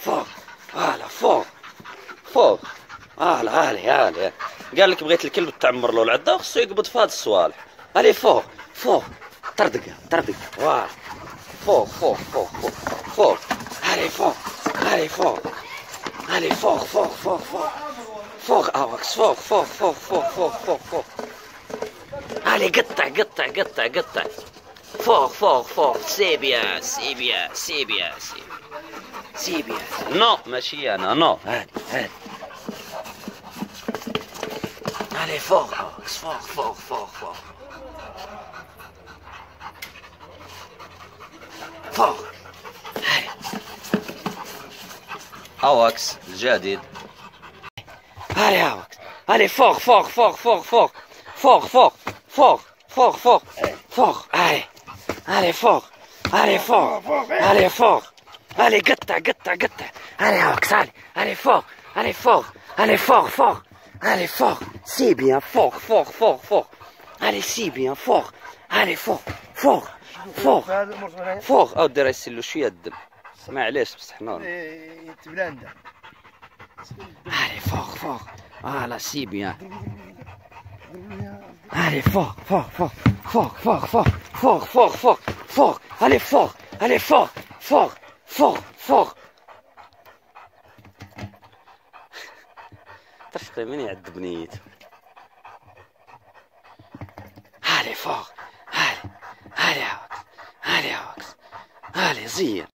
فوق. هلا فوق فوق. هلا قال لك بغيت الكلب تعمر له العده خصو يقبض في هاد الصوالح. هالي فوق فوق. طردقه فوالا. فوق فوق فوق فوق فوق. هالي فوق هالي فوق هالي فوق فوق فوق فوق فوق اوكس فوق فوق فوق فوق فوق فوق فوق. هالي قطع فوق فوق فوق. سيبيا نو ماشي انا نو. هادي هالي فوق اوكس فوق فوق فوق فوق فوق. هالي اوكس الجديد. هالي اوكس هالي فوق فوق فوق فوق فوق فوق فوق فوق فوق فوق فوق. هالي فوق هالي فوق هالي فوق. هالي قطع هالي اوكس هالي فوق هالي فوق هالي فوق فوق هالي فوق. سيبيا فوق فوق فوق فوق. هالي سيبيا فوق هالي فوق فوق فوق فوق. او دير يسيلو شويه الدم معليش بصح نورمال. هالي فوق هلا سيبيا. هالي فوق فوق فوق فوق فوق فوق فوق فوق فوق فوق. هالي فوق هالي فوق فوق فوق فوق. تفقي من يعد بنيته. هالي فوق هالي عوكس هالي زين.